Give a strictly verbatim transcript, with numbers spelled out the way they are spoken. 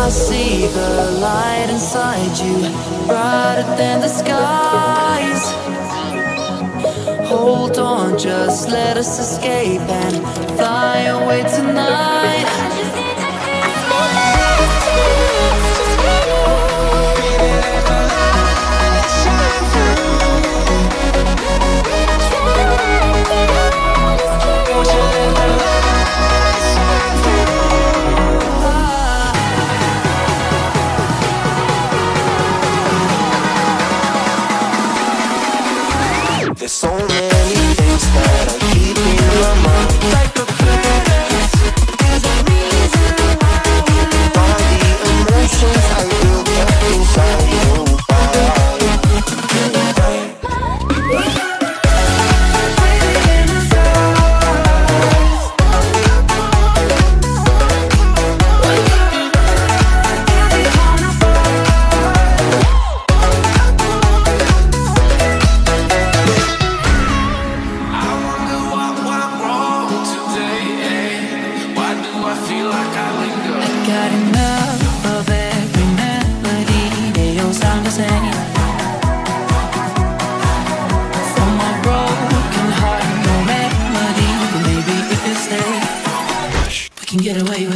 see the light inside you, brighter than the skies. Hold on, just let us escape and fly away tonight. There's so many things that I keep in my mind, like a past. There's a reason why. All the emotions I built up inside you. Got enough of every melody, they all sound the same. From my broken heart, no remedy, but maybe if you stay, we can get away.